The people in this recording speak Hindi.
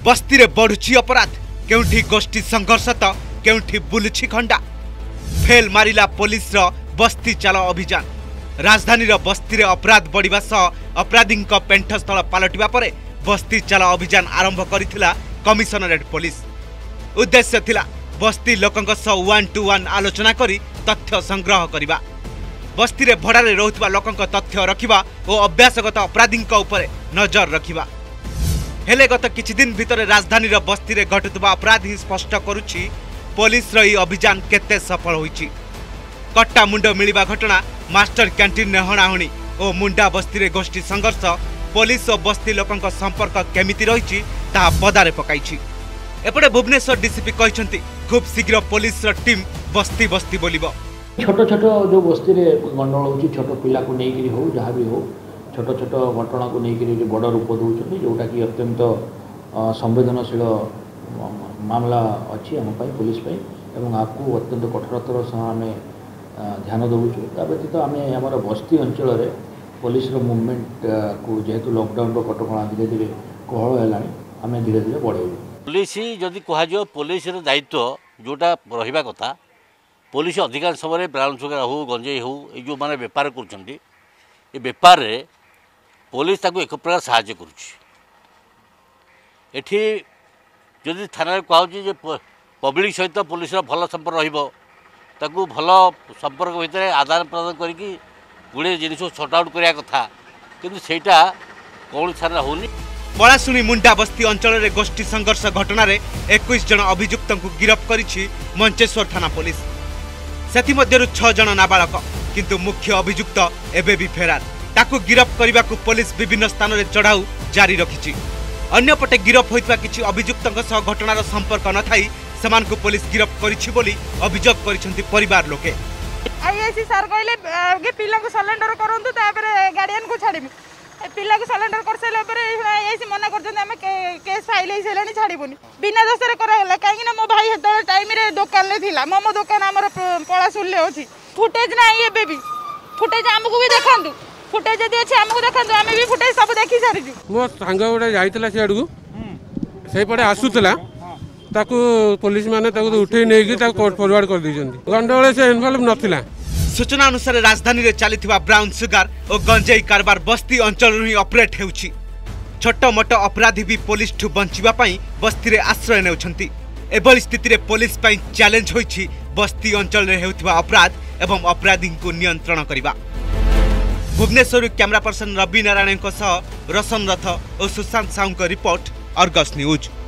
बस्ती रे बढ़ुची अपराध केउठी गोष्ठी संघर्ष तो केउठी बुलुची खंडा फेल मारिला पुलिस रो बस्ती चाल अभियान राजधानी रो बस्ती रे अपराध बढ़िबा सह अपराधी पेंठस्थल पलटिबा परे बस्ती चाल अभियान आरंभ करिथिला कमिशनरेट पुलिस। उद्देश्य थिला बस्ती लोकंक सह 1-to-1 आलोचना करी तथ्य संग्रह करिबा, बस्ती रे भड़ारे रहुथिबा लोकंक तथ्य रखिबा और अभ्यासगत अपराधी उपरे नजर रखिबा। हेले गत किछि दिन भितर राजधानी रो बस्ती रे घटुवा अपराध ही स्पष्ट करुछि पुलिस रो अभियान केते सफल होइछि। कट्टा मुंड मिलिबा घटना, मास्टर कैंटीन ने हणाहणी और मुंडा बस्ती रे गोष्ठी संघर्ष पुलिस और बस्ती लोकंक संपर्क केमिति रहिछि ता पदारे पकाइछि। एपटे भुवनेश्वर डीसीपी कहछन्ति खूब शीघ्र पुलिस रो टीम बस्ती बस्ती बोलिबो। छोट छोट जो बस्ती रे गंडगोल होछि छोट पिला को नै करी हो जहाँ भी हो छोट छोट घटना को लेकर जो बड़ रूप दूसरी जोटा कि अत्यंत संवेदनशील मामला अच्छी आम पुलिस एवं आपको अत्यंत कठोरतर सह आम ध्यान देवुँ। ता व्यतीत आम आम बस्ती अंचल पुलिस मुवमेंट को जेहेतु लॉकडाउन कटका धीरे धीरे कोहल है आम धीरे धीरे बढ़ेबू। पुलिस जदि कह पुलिस दायित्व जोटा रहा कथा पुलिस अधिकांश समय ब्राउन सुगर हो गंजेई हो जो मैंने बेपार कर बेपार पुलिस ताको एक प्रकार साहाय्य करुच्ची। एठी जदि थाना कहूँ पब्लिक सहित पुलिस भल संपर्क रही भल संपर्क भितर आदान प्रदान करके गुड़े जिन सॉर्ट आउट करने कथा किंतु सेटा कौन थाना होनी। पलाशुणी मुंडा बस्ती अंचल रे गोष्ठी संघर्ष घटना रे 21 जन अभियुक्त को गिरफ्त करिछि मंचेश्वर थाना पुलिस। सेथि मध्यरु 6 जन नाबालक किंतु मुख्य अभियुक्त एबे भी फेरार। ताकू गिरफ्त करने को पुलिस विभिन्न स्थान में चढ़ाऊ जारी रखी। अन्यपटे गिरफ्त होइतबा किछि अभियुक्तक सह घटनार संपर्क न थाई सेमानकु पुलिस गिरफ्त करिछि बोली अभियोग करिसेंति परिवार लोके। आईएससी सर कहले आगे पिला को सरेंडर करंतु तापर गार्डियन को छाड़िमु। पिला को सरेंडर कर साइला पर आईएससी मना करजन हम केस फाइल हे सेलानी छाड़िबोनी बिना दोषरे कराला काहे ना मो भाई हेत टाइम रे दुकान ले थिला मोमो दुकान हमर पलासुल ले अछि फुटेज नाही एबे भी फुटेज हमकु भी देखांतु फुटेज जदि अछि हमकु देखांतु आमे भी फुटेज सब देखि सारिजु। मो सांग गोटे जाइतला से अडगु सेही पडे आसुतला ताकू पुलिस माने ताकू उठै नै कि ताकू कोर्ट फॉरवर्ड कर दिजंती गंडोळे से इन्वॉल्व नथिला। सूचना अनुसार राजधानी रे चलीथिबा ब्राउन सुगर और गंजेई कारबार बस्ती अंचल ही ऑपरेट हेउछि। छोट मोट अपराधी भी पुलिस ठु बंचिबा पई बस्ती रे आश्रय नेउछंती। एभली स्थिति रे पुलिस पई चैलेंज होइछि बस्ती अंचल रे हेउथिबा अपराध एवं अपराधी को नियंत्रण करिबा। भुवनेश्वर कैमरा पर्सन रवि नारायण सह रोशन रथ और Sushant Sahu report Argus news.